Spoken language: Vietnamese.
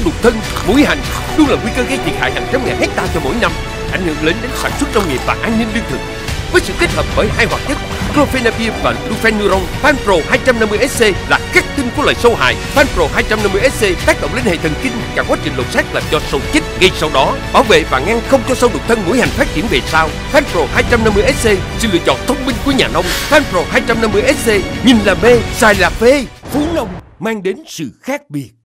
đục thân, muỗi hành luôn là nguy cơ gây thiệt hại hàng trăm ngàn hecta cho mỗi năm, ảnh hưởng lớn đến sản xuất nông nghiệp và an ninh lương thực. Với sự kết hợp bởi hai hoạt chất clofenapir và lufenuron, Fanpro 250SC là khắc tinh của loài sâu hại. Fanpro 250SC tác động lên hệ thần kinh, cả quá trình lột xác làm cho sâu chết ngay sau đó, bảo vệ và ngăn không cho sâu đục thân muỗi hành phát triển về sau. Fanpro 250SC, sự lựa chọn thông minh của nhà nông. Fanpro 250SC, nhìn là mê, xài là phê. Phú Nông mang đến sự khác biệt.